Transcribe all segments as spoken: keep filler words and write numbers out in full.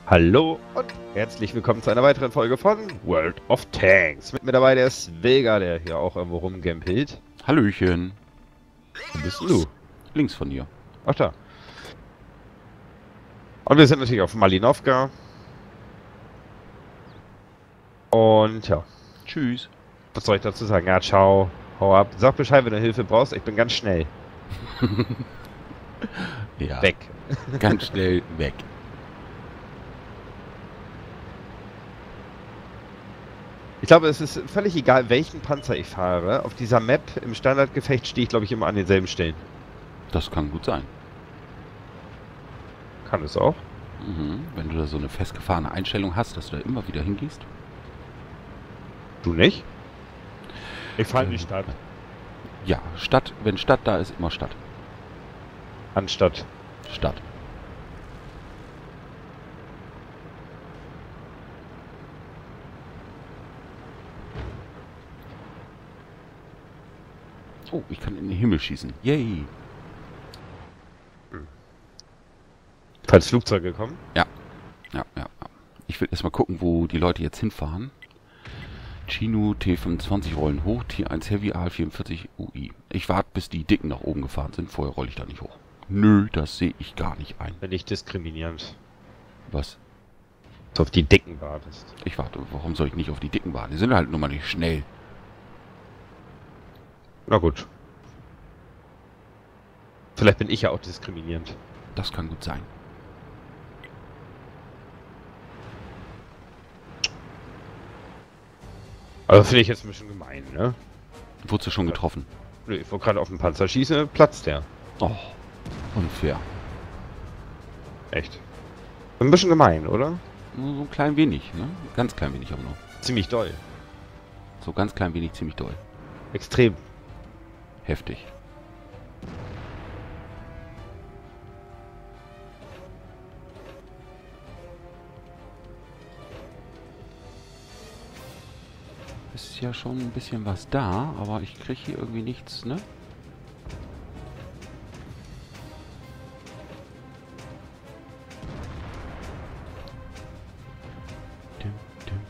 Hallo und herzlich willkommen zu einer weiteren Folge von World of Tanks. Mit mir dabei der Svelga, der hier auch irgendwo rumgempelt. Hallöchen. Wo bist du? Links von dir. Ach da. Und wir sind natürlich auf Malinovka. Und ja, Tschüss. was soll ich dazu sagen? Ja, ciao, hau ab. Sag Bescheid, wenn du Hilfe brauchst. Ich bin ganz schnell. Ja. Weg. Ganz schnell weg. Ich glaube, es ist völlig egal, welchen Panzer ich fahre. Auf dieser Map im Standardgefecht stehe ich, glaube ich, immer an denselben Stellen. Das kann gut sein. Kann es auch. Mhm. Wenn du da so eine festgefahrene Einstellung hast, dass du da immer wieder hingehst. Du nicht? Ich fahre in die Stadt. Ja, Stadt. Wenn Stadt da ist, immer Stadt. Anstatt. Stadt. Oh, ich kann in den Himmel schießen. Yay. Falls Flugzeuge kommen. Ja. Ja, ja, ja. Ich will erstmal gucken, wo die Leute jetzt hinfahren. Chino T fünfundzwanzig rollen hoch, T eins Heavy A vierundvierzig U I. Ich warte, bis die Dicken nach oben gefahren sind. Vorher rolle ich da nicht hoch. Nö, das sehe ich gar nicht ein. Wenn nicht diskriminierend. Was? Du auf die Dicken wartest. Ich warte. Warum soll ich nicht auf die Dicken warten? Die sind halt nun mal nicht schnell. Na gut. Vielleicht bin ich ja auch diskriminierend. Das kann gut sein. Also finde ich jetzt ein bisschen gemein, ne? Wurdest du schon getroffen? Nö, ich wollte gerade auf den Panzer schießen, platzt der. Oh, unfair. Echt. Ein bisschen gemein, oder? Nur so ein klein wenig, ne? Ganz klein wenig aber nur. Ziemlich doll. So ganz klein wenig, ziemlich doll. Extrem. Heftig. Ist ja schon ein bisschen was da, aber ich kriege hier irgendwie nichts, ne? Dim, dim.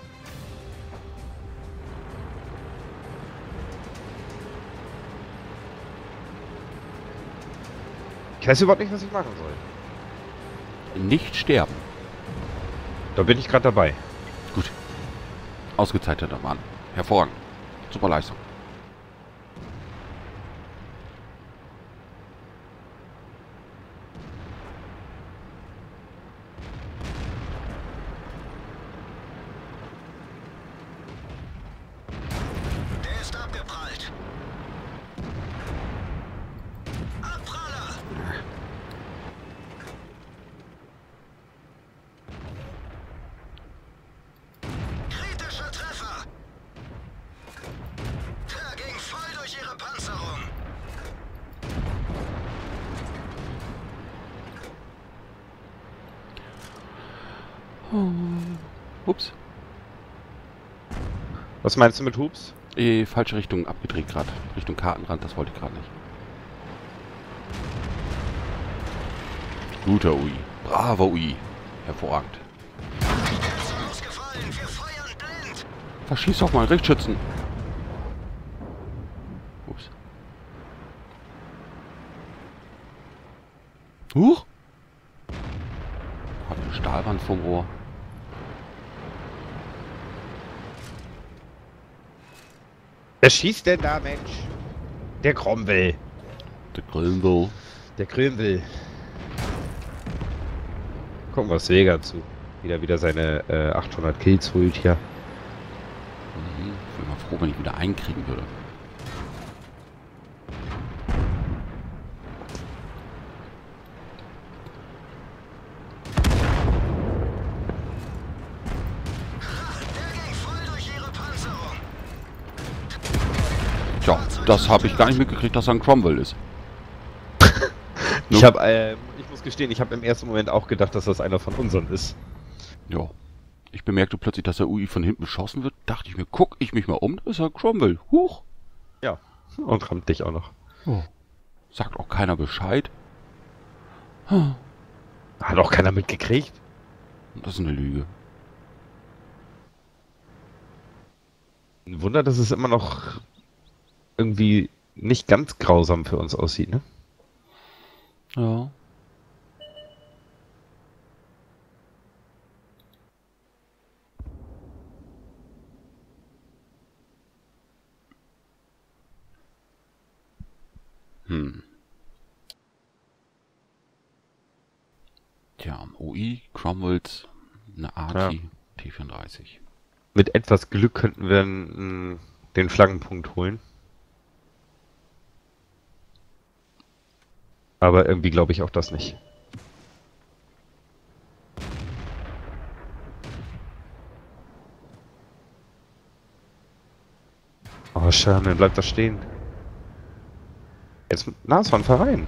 Ich weiß überhaupt nicht, was ich machen soll. Nicht sterben. Da bin ich gerade dabei. Gut. Ausgezeichneter Mann. Hervorragend. Super Leistung. Der ist abgeprallt. Abpraller! Kritischer Treffer! Der ging voll durch ihre Panzerung. Ups. Was meinst du mit Hups? Eh, falsche Richtung abgedreht gerade. Richtung Kartenrand, das wollte ich gerade nicht. Guter U I. Bravo U I. Hervorragend. Ist ausgefallen. Wir feuern blind. Verschieß doch mal Richtschützen. Ups. Huch. Hat eine Stahlwand vom Rohr. Wer schießt denn da, Mensch? Der Cromwell. Der Grünwell. Der Cromwell. Gucken wir Svelga zu. Wieder wieder seine äh, achthundert Kills holt hier. Mhm. Ich wäre mal froh, wenn ich wieder einkriegen würde. Der ging voll durch ihre Panzerung. Tja, das habe ich gar nicht mitgekriegt, dass er ein Cromwell ist. Ich habe, ähm, ich muss gestehen, ich habe im ersten Moment auch gedacht, dass das einer von unseren ist. Ja. Ich bemerkte plötzlich, dass der U I von hinten beschossen wird. Dachte ich mir, guck ich mich mal um, das ist ja Cromwell. Huch. Ja. Und rammt dich auch noch. Oh. Sagt auch keiner Bescheid. Hat auch keiner mitgekriegt. Das ist eine Lüge. Ein Wunder, dass es immer noch irgendwie nicht ganz grausam für uns aussieht, ne? Ja. Hm. Tja, O I, Cromwells, eine Arti, Ja. T vierunddreißig. Mit etwas Glück könnten wir n- den Flaggenpunkt holen. Aber irgendwie glaube ich auch das nicht. Oh, Sherman, bleib da stehen. Jetzt Nashorn, fahr rein.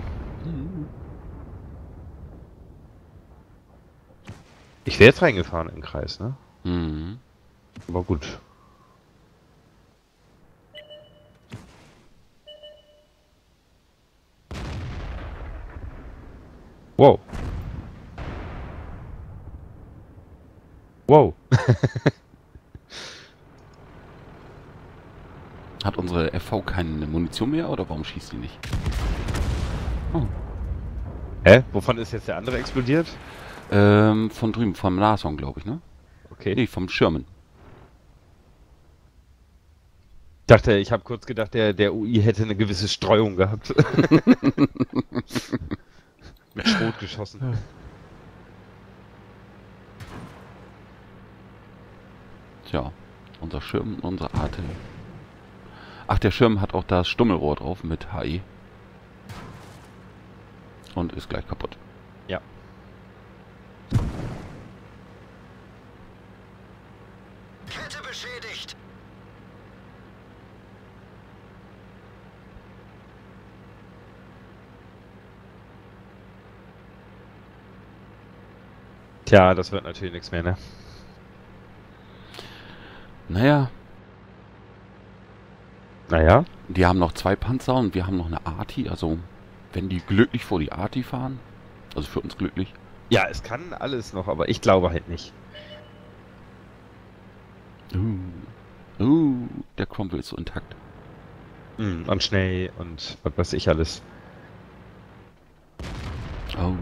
Ich wäre jetzt reingefahren im Kreis, ne? Mhm. Aber gut. Wow. Wow. Hat unsere F V keine Munition mehr oder warum schießt sie nicht? Oh. Hä? Wovon ist jetzt der andere explodiert? Ähm, von drüben, vom Nashorn, glaube ich, ne? Okay. Nee, vom Sherman. Ich dachte, ich habe kurz gedacht, der, der U I hätte eine gewisse Streuung gehabt. Mit Schrot geschossen. Tja, unser Schirm, unsere Arte. Ach, der Schirm hat auch das Stummelrohr drauf mit H E. Und ist gleich kaputt. Ja. Kette beschädigt. Tja, das wird natürlich nichts mehr, ne? Naja, Naja. die haben noch zwei Panzer und wir haben noch eine Arti. Also, wenn die glücklich vor die Arti fahren, also für uns glücklich. Ja, es kann alles noch, aber ich glaube halt nicht. Uh, uh, der Cromwell ist so intakt. Mhm. Und schnell und was weiß ich alles. Oh.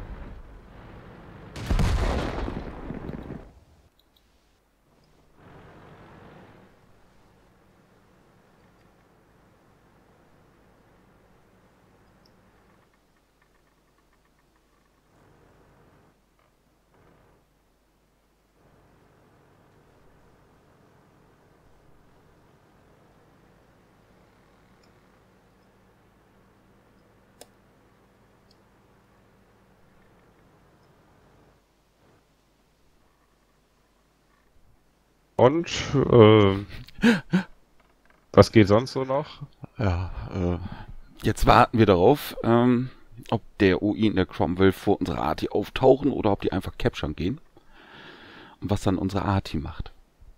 Und, äh, was geht sonst so noch? Ja, äh, jetzt warten wir darauf, ähm, ob der O I und der Cromwell vor unserer Arti auftauchen oder ob die einfach capturen gehen. Und was dann unsere Arti macht.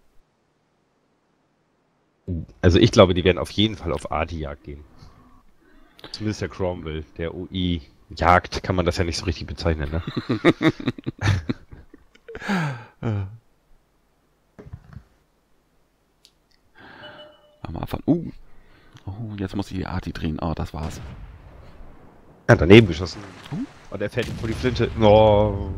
Also ich glaube, die werden auf jeden Fall auf Arti-Jagd gehen. Zumindest der Cromwell. Der O I-Jagd kann man das ja nicht so richtig bezeichnen, ne? Am Anfang, uh, oh, jetzt muss ich die Arti drehen. Oh, das war's. Ja, daneben geschossen. Und er fährt ihm vor die Flinte. Oh.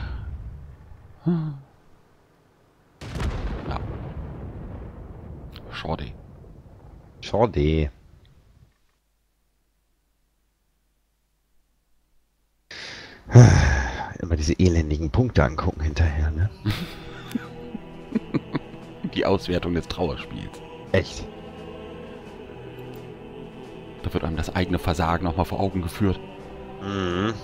Ja. Schade. Schade. Immer diese elendigen Punkte angucken hinterher, ne? Die Auswertung des Trauerspiels. Echt. Da wird einem das eigene Versagen nochmal vor Augen geführt. Mhm.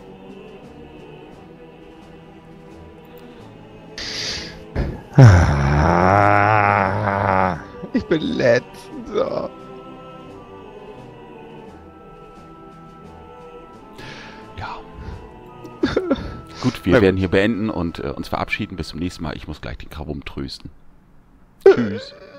Ah, ich bin letzter. Ja. Gut, wir Na werden gut. hier beenden und äh, uns verabschieden. Bis zum nächsten Mal. Ich muss gleich den Krawum trösten. Tschüss.